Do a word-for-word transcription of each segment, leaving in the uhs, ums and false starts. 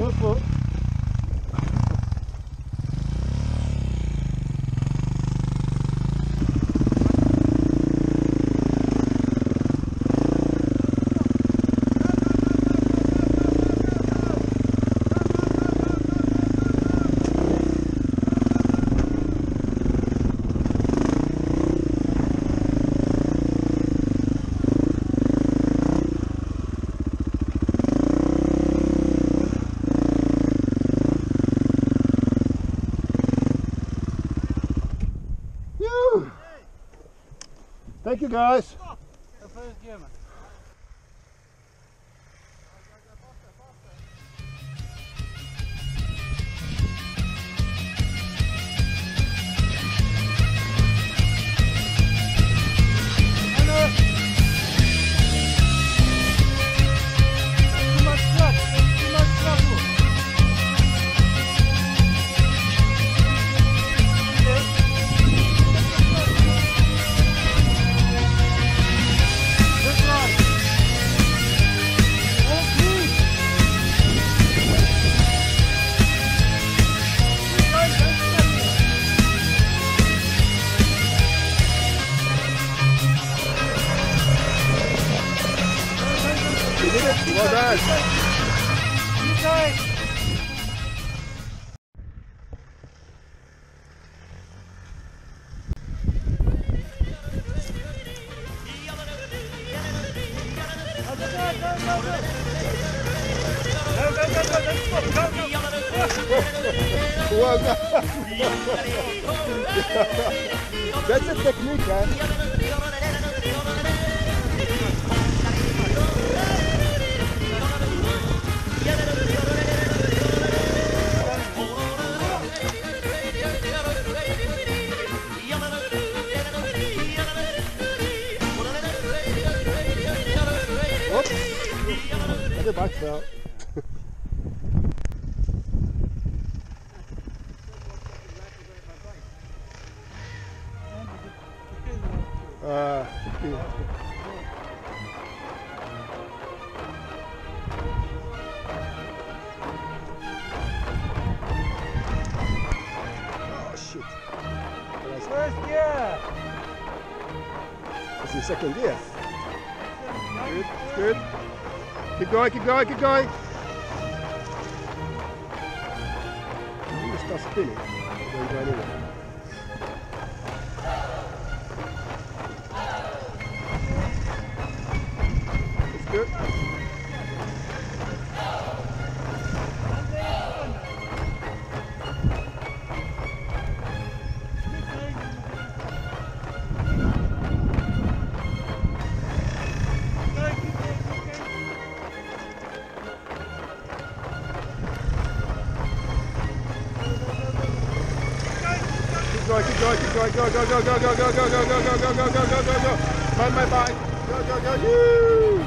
Foot, foot. Thank you guys. Well done. Well done. That's a technique, huh? I did back felt. uh, oh shit. First gear. It's your second gear. Good, good. Keep going, keep going, keep going. You start spinning. Don't go anywhere. It's good. Go, keep going, keep going, go, go, go, go, go, go, go, go, go, go, go, go, go, go, go, go. Find my bike. Go, go, go, you.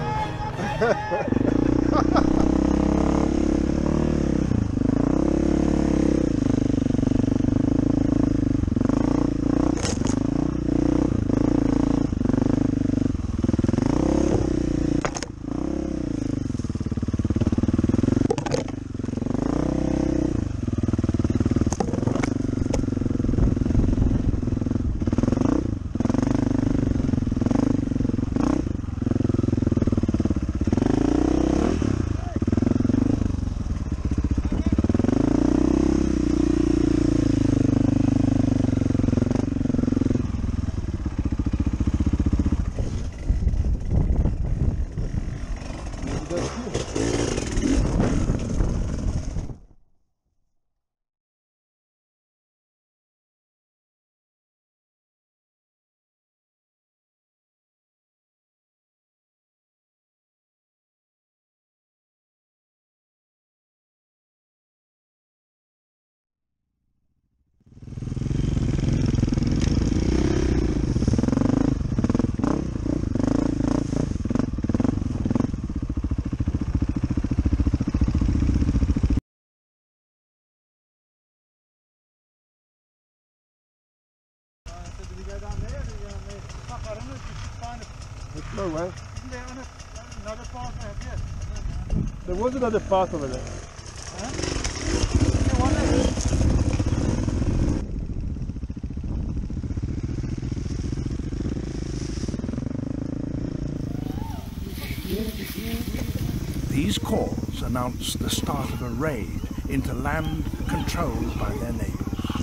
No way. Isn't there another path over here? There was another path over there. These calls announce the start of a raid into land controlled by their neighbours.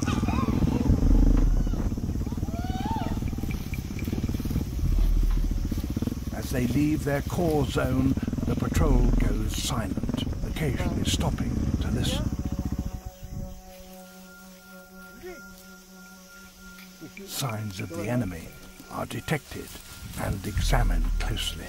As they leave their core zone, the patrol goes silent, occasionally stopping to listen. Signs of the enemy are detected and examined closely.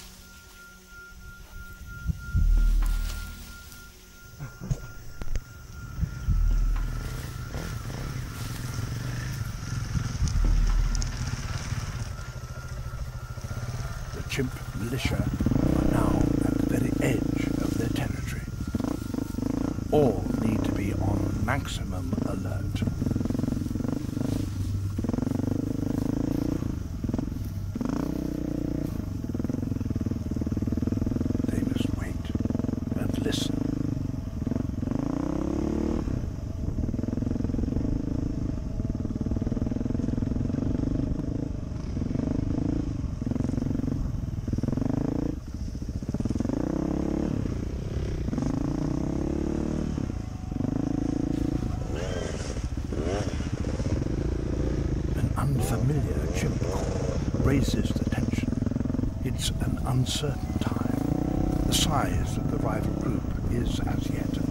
The chimp militia are now at the very edge of their territory. All need to be on maximum alert. They must wait and listen. Unfamiliar chimp call raises the tension. It's an uncertain time. The size of the rival group is as yet